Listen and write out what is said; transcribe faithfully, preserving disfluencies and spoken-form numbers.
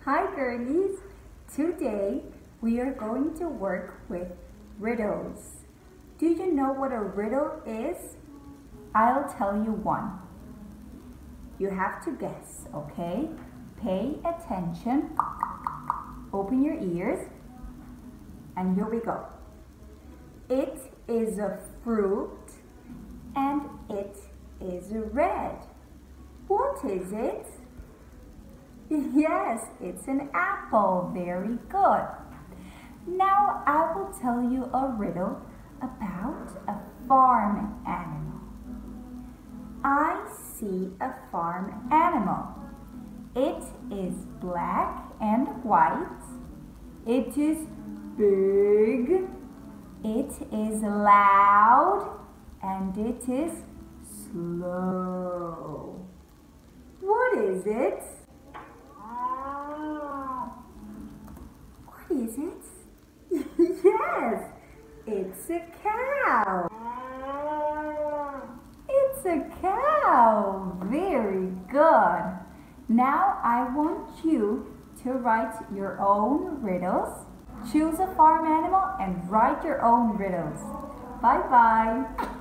Hi girlies! Today we are going to work with riddles. Do you know what a riddle is? I'll tell you one. You have to guess, okay? Pay attention. Open your ears. And here we go. It is a fruit and it is red. What is it? Yes, it's an apple. Very good. Now I will tell you a riddle about a farm animal. I see a farm animal. It is black and white. It is big. It is loud. And it is slow. What is it? What is it? Yes, it's a cow. It's a cow. Very good. Now I want you to write your own riddles. Choose a farm animal and write your own riddles. Bye-bye.